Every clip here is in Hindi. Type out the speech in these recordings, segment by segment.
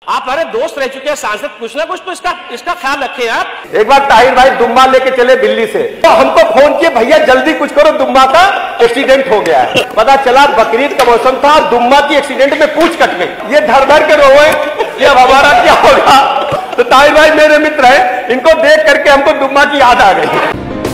आप हमारे दोस्त रह चुके हैं सांसद, कुछ ना कुछ तो इसका ख्याल रखें आप। एक बार ताहिर भाई दुम्मा लेके चले दिल्ली से, तो हमको फोन किए भैया जल्दी कुछ करो, दुम्मा का एक्सीडेंट हो गया है। पता चला बकरीद का मौसम था और दुम्मा की एक्सीडेंट में पूंछ कट गई। ये धर धर के रोए कि अब हमारा क्या होगा। तो ताहिर भाई मेरे मित्र हैं, इनको देख करके हमको दुम्मा की याद आ गई।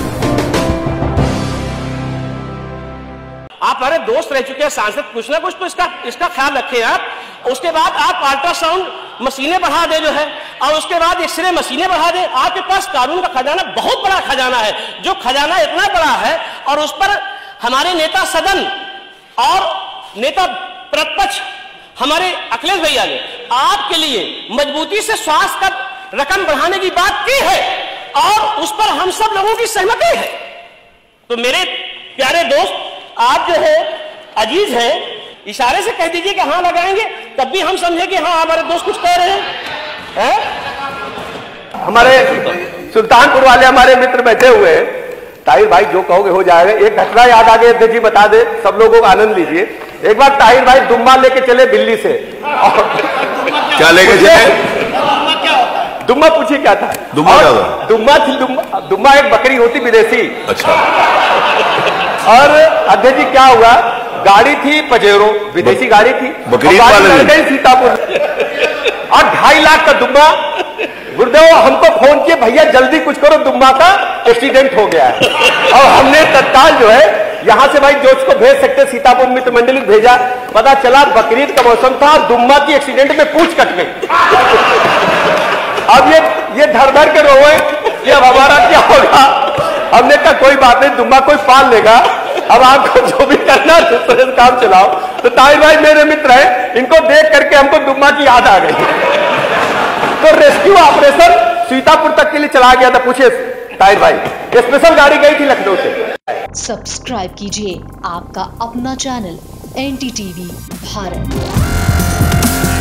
आप हमारे दोस्त रह चुके हैं सांसद, कुछ ना कुछ तो इसका ख्याल रखें आप। उसके बाद आप अल्ट्रासाउंड मशीनें बढ़ा दे जो है, और उसके बाद एक्सरे मशीनें बढ़ा दे। आपके पास कानून का खजाना बहुत बड़ा खजाना है, जो खजाना इतना बड़ा है और उस पर हमारे नेता सदन और नेता प्रतिपक्ष हमारे अखिलेश भैया ने आपके लिए मजबूती से स्वास्थ्य का रकम बढ़ाने की बात की है और उस पर हम सब लोगों की सहमति है। तो मेरे प्यारे दोस्त, आप जो है अजीज है, इशारे से कह दीजिए कि हाँ लगाएंगे, तब भी हम समझे कि हाँ हमारे दोस्त कुछ कह रहे हैं। हमारे सुल्तानपुर वाले हमारे मित्र बैठे हुए हैं। ताहिर भाई जो कहोगे हो जाएगा। एक घटना याद आ गई, अध्यक्ष जी बता दे, सब लोगों को आनंद लीजिए। एक बार ताहिर भाई दुम्मा लेके चले दिल्ली से। क्या लेके चले? दुम्मा पूछिए क्या था? दुम्मा क्या था? दुम्मा थी, दुम्मा एक बकरी होती विदेशी। अच्छा। और अध्यक्ष जी क्या हुआ, गाड़ी थी पजेरो, विदेशी गाड़ी थी, बकरी गई सीतापुर और 2.5 लाख का दुम्मा। गुरुदेव हमको फोन किए भैया जल्दी कुछ करो, दुम्मा का एक्सीडेंट हो गया है। और हमने तत्काल जो है यहां से भाई जोश को भेज सकते सीतापुर मित्र मंडली भेजा। पता चला बकरीद का मौसम था और दुम्मा की एक्सीडेंट में पूंछ कट गई। अब ये धर धर के रोए कि अब हमारा क्या होगा। हमने कहा कोई बात नहीं, दुम्मा कोई पाल लेगा, अब आपको जो भी करना है काम चलाओ। तो ताहिर भाई मेरे मित्र हैं, इनको देख करके हमको दुम्मा की याद आ गई। तो रेस्क्यू ऑपरेशन सीतापुर तक के लिए चला गया था। पूछे ताहिर भाई, स्पेशल गाड़ी गई थी लखनऊ से। सब्सक्राइब कीजिए आपका अपना चैनल NDTV भारत।